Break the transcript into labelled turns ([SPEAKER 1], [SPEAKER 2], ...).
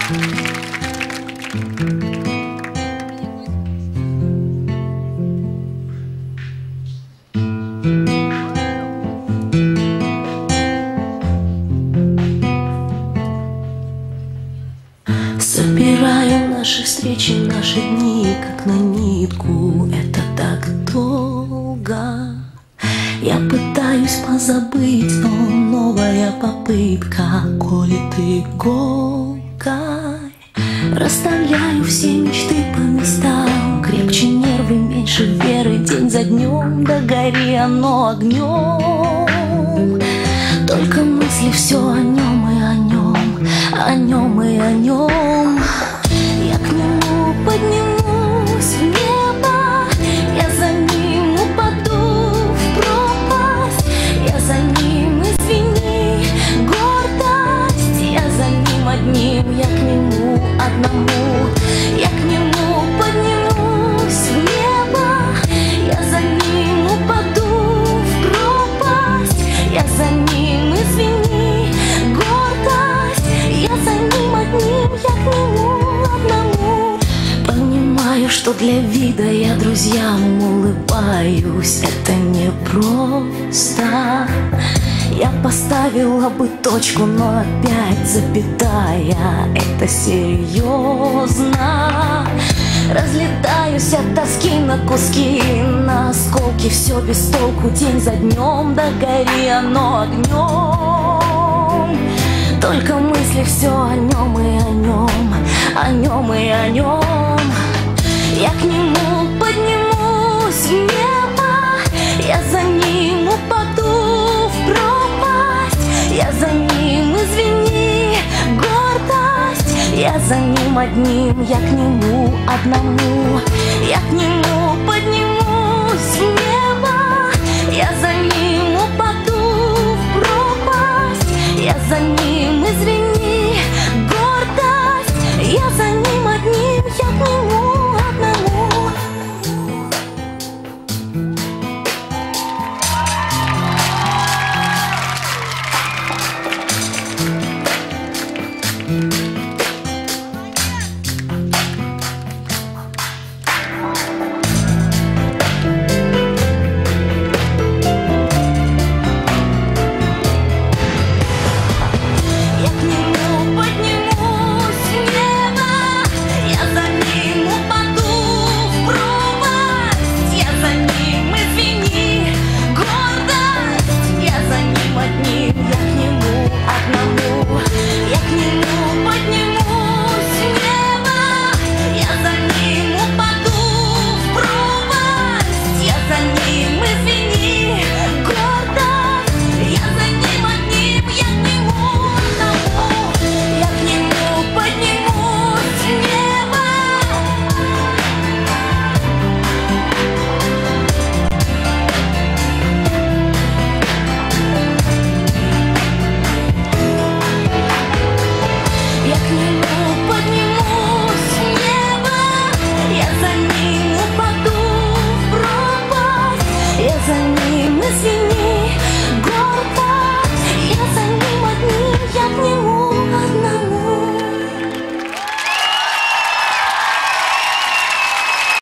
[SPEAKER 1] Собираю наши встречи, наши дни, как на нитку. Это так долго. Я пытаюсь позабыть, но новая попытка колет иголкой. Расставляю все мечты по местам, крепче нервы, меньше веры, день за днем, да гори оно огнем. Только мысли все о нем и о нем, о нем и о нем. Я к нему поднимусь в небо, я за ним упаду в пропасть. Я за ним, извини, гордость. Я за ним одним, я к нему одному. Я к нему поднимусь в небо, я за ним упаду в пропасть. Я за ним, извини, гордость. Я за ним одним, я к нему одному. Понимаю, что для вида я друзьям улыбаюсь. Это непросто. Я поставила бы точку, но опять запятая. Это серьезно. Разлетаюсь от тоски на куски, на осколки, все без толку, день за днем, да гори оно огнем. Только мысли все о нем и о нем, о нем и о нем. Я к нему поднимусь в небо, я за ним упаду в пропасть. Я за ним, извини, гордость. Я за ним одним, я к нему одному. Я к нему поднимусь в небо, я за ним упаду в пропасть. Я за ним, извини, гордость. Я за ним одним, я к нему одному.